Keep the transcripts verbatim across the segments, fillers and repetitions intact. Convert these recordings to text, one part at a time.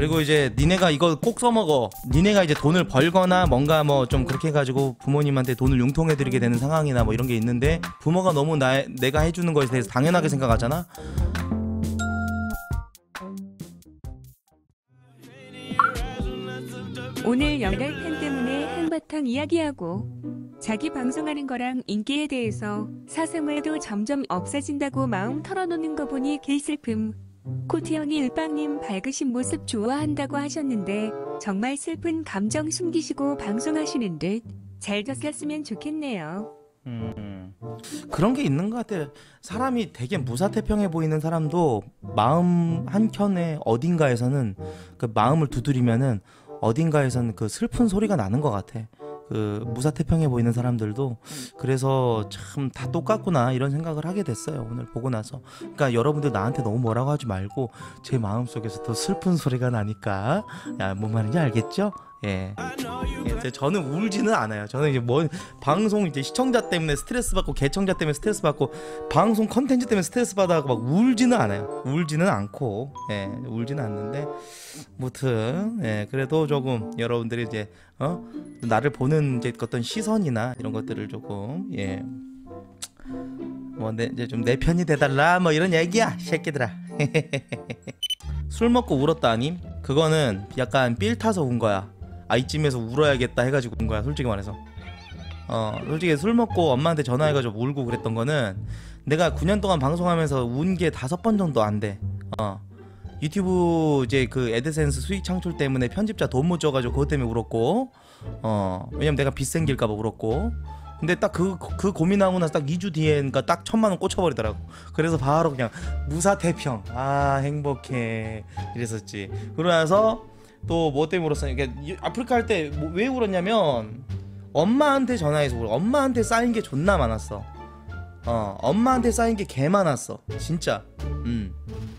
그리고 이제 니네가 이거 꼭 써먹어. 니네가 이제 돈을 벌거나 뭔가 뭐 좀 그렇게 해가지고 부모님한테 돈을 융통해드리게 되는 상황이나 뭐 이런 게 있는데, 부모가 너무 나, 내가 해주는 거에 대해서 당연하게 생각하잖아. 오늘 영달 팬 때문에 한바탕 이야기하고 자기 방송하는 거랑 인기에 대해서 사생활도 점점 없어진다고 마음 털어놓는 거 보니 개슬픔. 코트 형이 일빵님 밝으신 모습 좋아한다고 하셨는데 정말 슬픈 감정 숨기시고 방송하시는 듯 잘 됐었으면 좋겠네요. 음, 그런 게 있는 것 같아. 사람이 되게 무사태평해 보이는 사람도 마음 한켠에 어딘가에서는 그 마음을 두드리면은 어딘가에서는 그 슬픈 소리가 나는 것 같아. 그 무사태평해 보이는 사람들도. 그래서 참 다 똑같구나 이런 생각을 하게 됐어요, 오늘 보고 나서. 그러니까 여러분들 나한테 너무 뭐라고 하지 말고 제 마음속에서 더 슬픈 소리가 나니까, 야, 뭔 말인지 알겠죠? 예. 예, 저는 울지는 않아요. 저는 이제 뭐 방송 이제 시청자 때문에 스트레스 받고 개청자 때문에 스트레스 받고 방송 컨텐츠 때문에 스트레스 받아서 막 울지는 않아요. 울지는 않고, 예, 울지는 않는데, 무튼 예, 그래도 조금 여러분들이 이제 어 나를 보는 이제 어떤 시선이나 이런 것들을 조금, 예, 뭐 내 이제 좀 내 편이 돼달라 뭐 이런 얘기야, 새끼들아. 술 먹고 울었다 아님? 그거는 약간 삘 타서 운 거야. 아, 이쯤에서 울어야겠다 해가지고 운 거야, 솔직히 말해서. 어, 솔직히 술 먹고 엄마한테 전화해가지고 울고 그랬던 거는 내가 구 년 동안 방송하면서 운 게 다섯 번 정도 안 돼. 어, 유튜브 이제 그 애드센스 수익 창출 때문에 편집자 돈 못 줘가지고 그것 때문에 울었고, 어, 왜냐면 내가 빚 생길까봐 울었고. 근데 딱 그 그 고민하고 나서 딱 이 주 뒤에 그러니까 딱 천만 원 꽂혀버리더라고. 그래서 바로 그냥 무사태평, 아 행복해 이랬었지. 그러고 나서 또 뭐 때문에 울었어? 그러니까 아프리카 할 때 왜 울었냐면 엄마한테 전화해서 울어. 엄마한테 쌓인 게 존나 많았어. 어, 엄마한테 쌓인 게 개 많았어, 진짜. 음.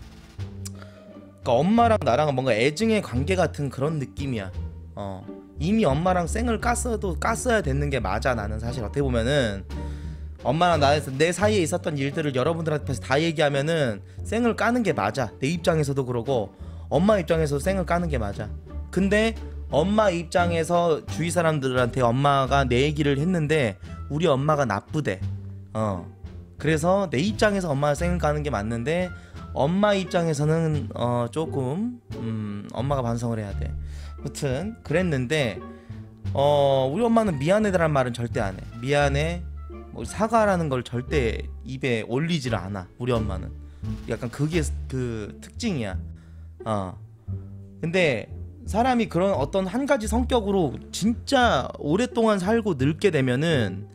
그러니까 엄마랑 나랑은 뭔가 애증의 관계 같은 그런 느낌이야. 어. 이미 엄마랑 쌩을 깠어도 깠어야 되는 게 맞아. 나는 사실 어떻게 보면은 엄마랑 나 내 사이에 있었던 일들을 여러분들 앞에서 다 얘기하면은 쌩을 까는 게 맞아. 내 입장에서도 그러고 엄마 입장에서도 쌩을 까는 게 맞아. 근데 엄마 입장에서 주위 사람들한테 엄마가 내 얘기를 했는데 우리 엄마가 나쁘대. 어. 그래서 내 입장에서 엄마가 쌩을 까는 게 맞는데 엄마 입장에서는 어 조금 음 엄마가 반성을 해야 돼. 아무튼 그랬는데 어 우리 엄마는 미안해라는 말은 절대 안 해. 미안해, 뭐 사과라는 걸 절대 입에 올리질 않아. 우리 엄마는 약간 그게 그 특징이야. 어 근데 사람이 그런 어떤 한 가지 성격으로 진짜 오랫동안 살고 늙게 되면은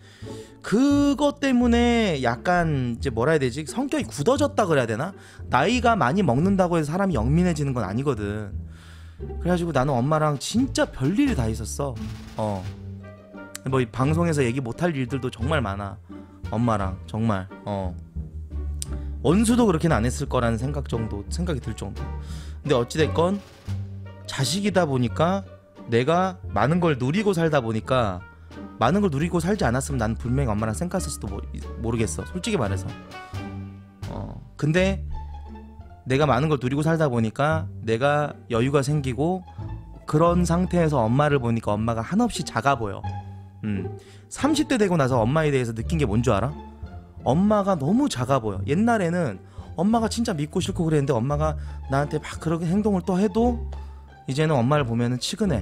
그것 때문에 약간 이제 뭐라 해야 되지? 성격이 굳어졌다 그래야 되나? 나이가 많이 먹는다고 해서 사람이 영민해지는 건 아니거든. 그래가지고 나는 엄마랑 진짜 별일이 다 있었어. 어. 뭐 방송에서 얘기 못할 일들도 정말 많아. 엄마랑 정말. 어. 원수도 그렇게는 안 했을 거라는 생각 정도, 생각이 들 정도. 근데 어찌됐건 자식이다 보니까 내가 많은 걸 누리고 살다 보니까 많은 걸 누리고 살지 않았으면 난 분명히 엄마랑 쌩깠을지도 모르겠어, 솔직히 말해서. 어 근데 내가 많은 걸 누리고 살다 보니까 내가 여유가 생기고 그런 상태에서 엄마를 보니까 엄마가 한없이 작아 보여. 음 삼십 대 되고 나서 엄마에 대해서 느낀 게 뭔 줄 알아? 엄마가 너무 작아 보여. 옛날에는 엄마가 진짜 믿고 싫고 그랬는데 엄마가 나한테 막 그렇게 행동을 또 해도 이제는 엄마를 보면은 치근해.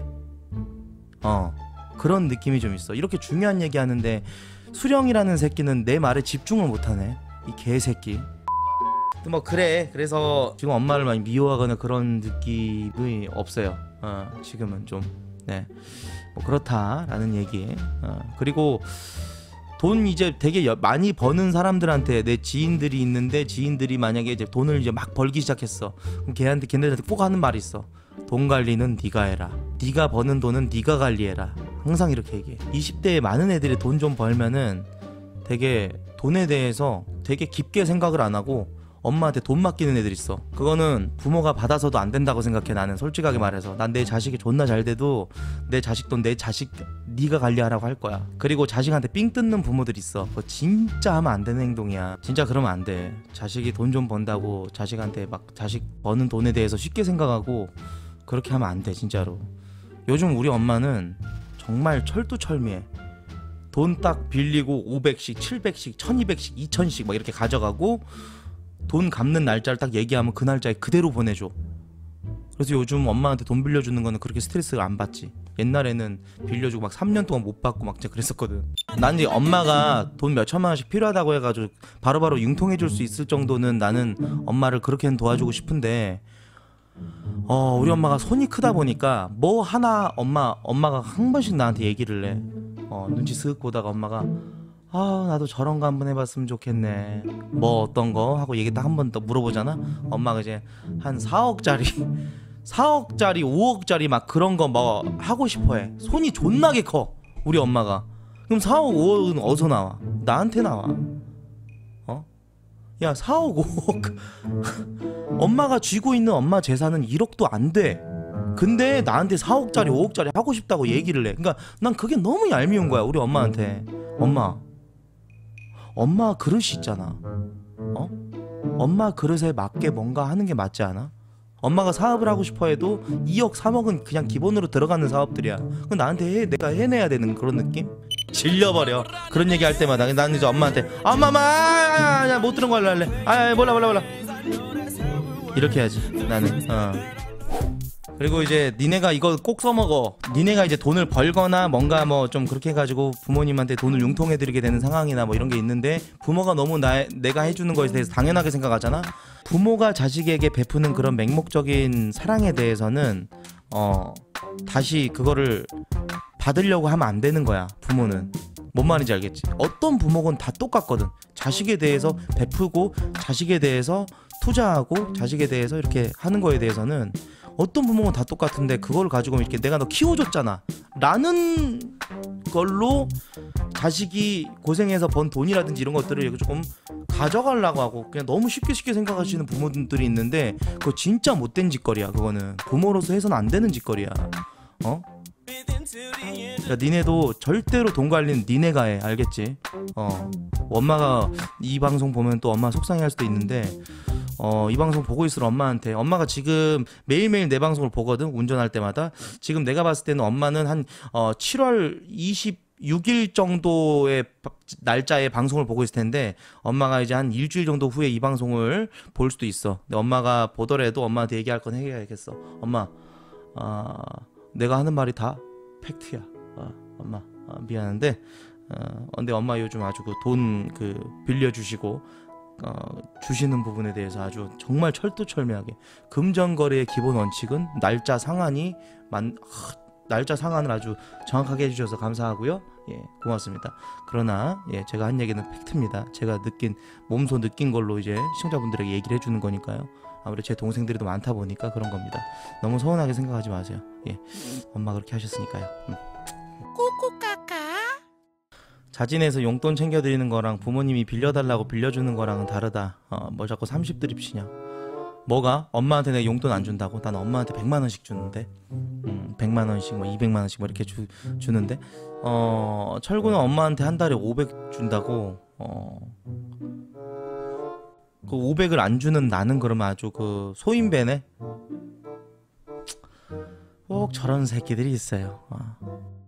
어 그런 느낌이 좀 있어. 이렇게 중요한 얘기 하는데 수령이라는 새끼는 내 말에 집중을 못하네, 이 개새끼. 뭐 그래. 그래서 지금 엄마를 많이 미워하거나 그런 느낌이 없어요. 어 지금은 좀 네 뭐 그렇다라는 얘기. 어 그리고 돈 이제 되게 여, 많이 버는 사람들한테, 내 지인들이 있는데 지인들이 만약에 이제 돈을 이제 막 벌기 시작했어. 그럼 걔한테 걔네들한테 꼭 하는 말이 있어. 돈 관리는 네가 해라. 네가 버는 돈은 네가 관리해라. 항상 이렇게 얘기해. 이십 대에 많은 애들이 돈 좀 벌면은 되게 돈에 대해서 되게 깊게 생각을 안 하고 엄마한테 돈 맡기는 애들 있어. 그거는 부모가 받아서도 안 된다고 생각해. 나는 솔직하게 말해서 난 내 자식이 존나 잘 돼도 내 자식 돈 내 자식 네가 관리하라고 할 거야. 그리고 자식한테 삥 뜯는 부모들 있어. 그거 진짜 하면 안 되는 행동이야. 진짜 그러면 안 돼. 자식이 돈 좀 번다고 자식한테 막 자식 버는 돈에 대해서 쉽게 생각하고 그렇게 하면 안 돼 진짜로. 요즘 우리 엄마는 정말 철두철미해. 돈 딱 빌리고 오백씩 칠백씩 천이백씩 이천씩 막 이렇게 가져가고 돈 갚는 날짜를 딱 얘기하면 그 날짜에 그대로 보내줘. 그래서 요즘 엄마한테 돈 빌려주는 거는 그렇게 스트레스가 안 받지. 옛날에는 빌려주고 막 삼 년 동안 못 받고 막 진짜 그랬었거든. 난 이제 엄마가 돈 몇 천만 원씩 필요하다고 해가지고 바로바로 융통해 줄 수 있을 정도는 나는 엄마를 그렇게는 도와주고 싶은데 어 우리 엄마가 손이 크다 보니까 뭐 하나 엄마 엄마가 한 번씩 나한테 얘기를 해. 어 눈치 쓱 보다가 엄마가 아 나도 저런 거 한번 해봤으면 좋겠네. 뭐 어떤 거 하고 얘기 딱 한 번 더 물어보잖아. 엄마가 이제 한 사억짜리 사억짜리 오억짜리 막 그런 거 뭐 하고 싶어해. 손이 존나게 커 우리 엄마가. 그럼 사억 오억은 어디서 나와? 나한테 나와. 어? 야 사억 오억 엄마가 쥐고 있는 엄마 재산은 일억도 안 돼. 근데 나한테 사억짜리 오억짜리 하고 싶다고 얘기를 해. 그러니까 난 그게 너무 얄미운 거야 우리 엄마한테. 엄마 엄마 그릇이 있잖아. 어? 엄마 그릇에 맞게 뭔가 하는 게 맞지 않아? 엄마가 사업을 하고 싶어 해도 이억 삼억은 그냥 기본으로 들어가는 사업들이야. 그건 나한테 해, 내가 해내야 되는 그런 느낌? 질려버려. 그런 얘기 할 때마다 나는 이제 엄마한테 엄마마 못 들은 거 할래. 아 몰라 몰라 몰라 이렇게 해야지 나는. 어. 그리고 이제 니네가 이거 꼭 써먹어. 니네가 이제 돈을 벌거나 뭔가 뭐 좀 그렇게 해가지고 부모님한테 돈을 융통해드리게 되는 상황이나 뭐 이런 게 있는데 부모가 너무 나, 내가 해주는 거에 대해서 당연하게 생각하잖아. 부모가 자식에게 베푸는 그런 맹목적인 사랑에 대해서는 어 다시 그거를 받으려고 하면 안 되는 거야. 부모는 뭔 말인지 알겠지? 어떤 부모건 다 똑같거든. 자식에 대해서 베푸고 자식에 대해서 투자하고 자식에 대해서 이렇게 하는 거에 대해서는 어떤 부모는 다 똑같은데 그걸 가지고 이렇게 내가 너 키워줬잖아 라는 걸로 자식이 고생해서 번 돈이라든지 이런 것들을 조금 가져가려고 하고 그냥 너무 쉽게 쉽게 생각하시는 부모들이 있는데 그거 진짜 못된 짓거리야. 그거는 부모로서 해서는 안 되는 짓거리야. 어? 그러니까 니네도 절대로 돈 관리는 니네가 해. 알겠지? 어 엄마가 이 방송 보면 또 엄마 속상해할 수도 있는데 어, 이 방송 보고 있을 엄마한테 엄마가 지금 매일매일 내 방송을 보거든. 운전할 때마다. 지금 내가 봤을 때는 엄마는 한 어, 칠월 이십육일 정도의 날짜에 방송을 보고 있을 텐데 엄마가 이제 한 일주일 정도 후에 이 방송을 볼 수도 있어. 근데 엄마가 보더라도 엄마한테 얘기할 건 해야겠어. 엄마 어, 내가 하는 말이 다 팩트야. 어, 엄마 어, 미안한데 어, 근데 엄마 요즘 아주 그 돈 그 빌려주시고 어, 주시는 부분에 대해서 아주 정말 철두철미하게 금전거래의 기본 원칙은 날짜 상한이 만 하, 날짜 상한을 아주 정확하게 해주셔서 감사하고요. 예, 고맙습니다. 그러나 예, 제가 한 얘기는 팩트입니다. 제가 느낀 몸소 느낀 걸로 이제 시청자분들에게 얘기를 해주는 거니까요. 아무래도 제 동생들이 더 많다 보니까 그런 겁니다. 너무 서운하게 생각하지 마세요. 예, 엄마 그렇게 하셨으니까요. 음. 꼬꼬까까. 자진해서 용돈 챙겨드리는 거랑 부모님이 빌려달라고 빌려주는 거랑은 다르다. 어, 뭘 자꾸 삼십 드립 치냐. 뭐가? 엄마한테 내가 용돈 안 준다고? 난 엄마한테 백만 원씩 주는데 음, 백만 원씩 뭐 이백만 원씩 뭐 이렇게 주, 주는데 어, 철구는 엄마한테 한 달에 오백 준다고. 어, 그 오백을 안 주는 나는 그러면 아주 그 소인배네. 꼭 저런 새끼들이 있어요. 어.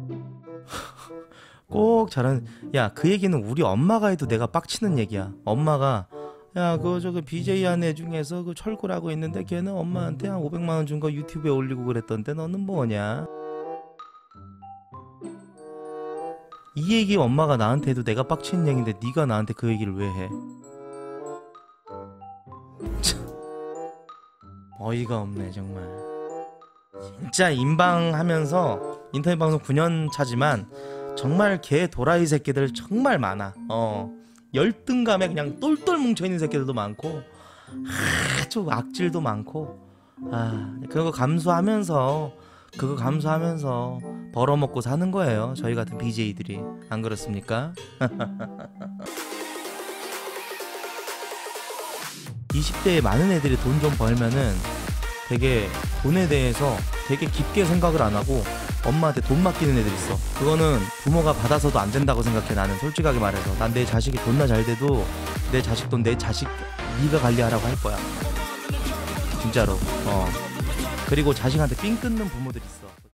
꼭 저런 야 그 얘기는 우리 엄마가 해도 내가 빡치는 얘기야. 엄마가 야 그 저그 비제이 한 애 중에서 그 철구라고 있는데 걔는 엄마한테 한 오백만 원 준 거 유튜브에 올리고 그랬던데 너는 뭐냐. 이 얘기 엄마가 나한테 해도 내가 빡치는 얘기인데 네가 나한테 그 얘기를 왜 해. 참. 어이가 없네 정말. 진짜 인방하면서 인터넷 방송 구 년 차지만 정말 개 도라이 새끼들 정말 많아. 어 열등감에 그냥 똘똘 뭉쳐있는 새끼들도 많고 아주 악질도 많고 아 그거 감수하면서 그거 감수하면서 벌어먹고 사는 거예요 저희 같은 비제이들이. 안 그렇습니까? 이십 대에 많은 애들이 돈 좀 벌면은 되게 돈에 대해서 되게 깊게 생각을 안 하고 엄마한테 돈 맡기는 애들 있어. 그거는 부모가 받아서도 안 된다고 생각해. 나는 솔직하게 말해서 난 내 자식이 돈나 잘 돼도 내 자식 돈 내 자식 네가 관리하라고 할 거야 진짜로. 어 그리고 자식한테 삥 뜯는 부모들 있어.